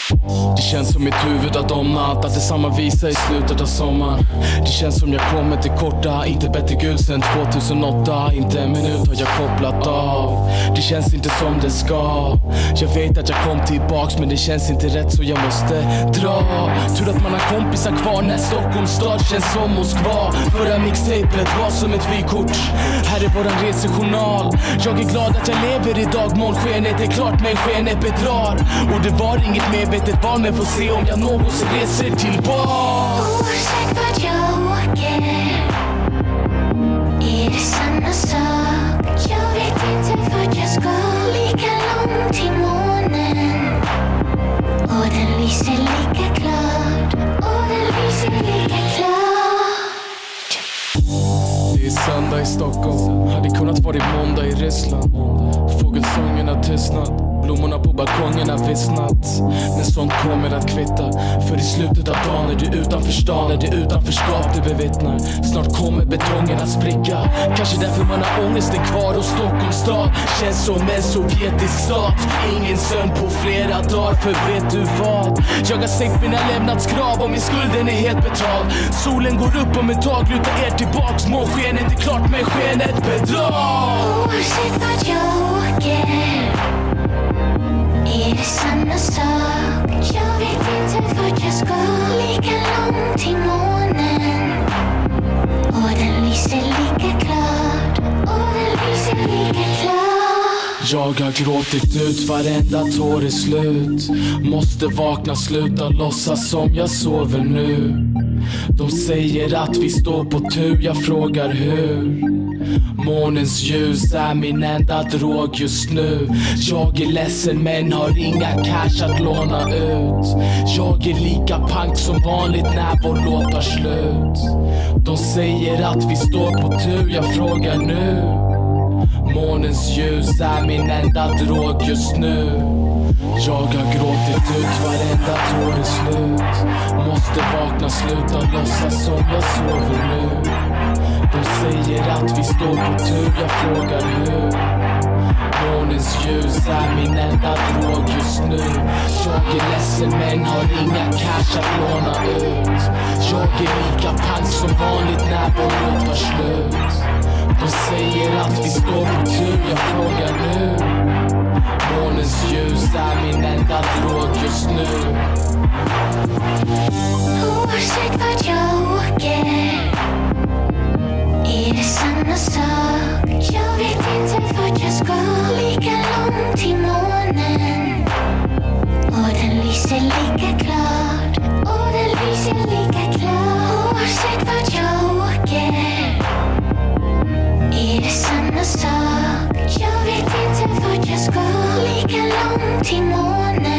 Det känns som mitt huvud har domnat, att det samma visar i slutet av sommaren. Det känns som jag kommer till korta, inte bättre gud sen 2008. Inte en minut har jag kopplat av. Det känns inte som det ska. Jag vet att jag kom tillbaks, men det känns inte rätt så jag måste dra. Tur att man har kompisar kvar när Stockholms stad känns som Moskva. Förra mixtapet var som ett vykort. Här är våran resejournal. Jag är glad att jag lever idag. Månskenet är klart men skenet bedrar. Och det var inget medvetet val, men får se om jag någonsin reser tillbaka. Oavsett vart jag åker är det samma sak. Jag vet inte vart jag ska. Lika långt till månen, och den lyser lika klart. Och den lyser lika klart. Det är söndag i Stockholm, hade kunnat vara måndag i Ryssland. Fågelsången har tystnat, blommorna på balkongen har vissnat. Men sånt kommer att kvitta, för i slutet av dagen är du utanför stan, är det utanförskap du bevittnar. Snart kommer betongen att spricka, kanske därför man har ångesten kvar. Och Stockholms stad känns som en sovjetisk stat. Ingen sömn på flera dagar, för vet du vad? Jag har sänkt mina lämnadskrav och min skulden är helt betald. Solen går upp om ett tag, lutar er tillbaks. Månskenet är klart men skenet bedrar. Oavsett vart jag åker är det samma sak. Jag vet inte vart jag ska. Lika långt till månen, och den lyser lika klart. Och den lyser lika klart. Jag har gråtit ut, varenda tår är slut. Måste vakna, sluta låtsas som jag sover nu. De säger att vi står på tur, jag frågar hur. Månens ljus är min enda drog just nu. Jag är ledsen men har inga cash att låna ut. Jag är lika pank som vanligt när vår låt tar slut. De säger att vi står på tur, jag frågar nu. Månens ljus är min enda drog just nu. Jag har gråtit ut, varenda tår är slut. Måste vakna, sluta låtsas som jag sover nu. De säger att vi står på tur, jag frågar hur. Månens ljus är min enda drog just nu. Jag är ledsen men har inga cash att låna ut. Jag är lika pank som vanligt när vår låt tar slut. De säger att vi står på tur, jag frågar nu. Månens ljus är min enda drog just nu. Oavsett vart jag åker är det samma sak. Jag vet inte vart jag ska. Lika långt till månen, och den lyser lika klart. Och den lyser lika klart. Oavsett vart jag åker är det samma sak. Jag vet inte vart jag ska. Lika långt till månen,